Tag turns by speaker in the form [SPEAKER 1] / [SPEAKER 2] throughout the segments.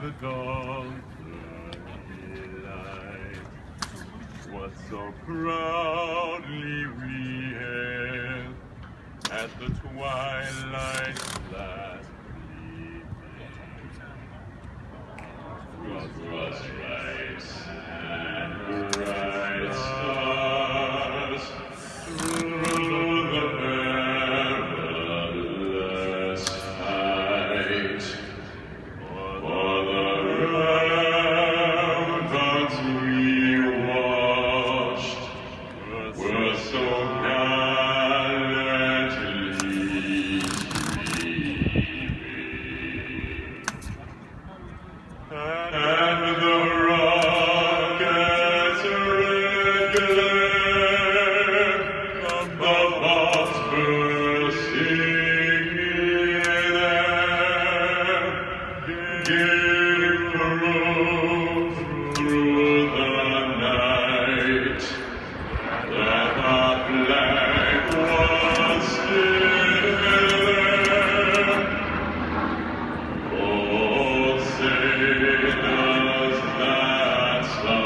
[SPEAKER 1] the dawn's early light, what so proudly we hailed at the twilight's last gleaming. God was right, and bright stars through the perilous height. For the ramparts we watched were so gallantly streaming, and the rockets' red glare, the bombs bursting in air, gave proof through the night that the flag was still there. Oh, say does that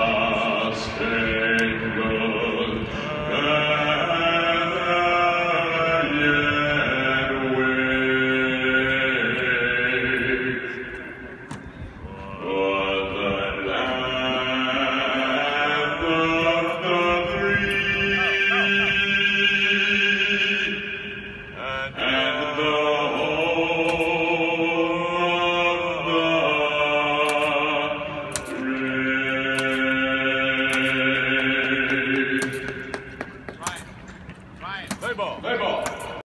[SPEAKER 1] star-spangled banner yet wave for the land of the free and the home of the brave.
[SPEAKER 2] Ryan.
[SPEAKER 1] Play ball.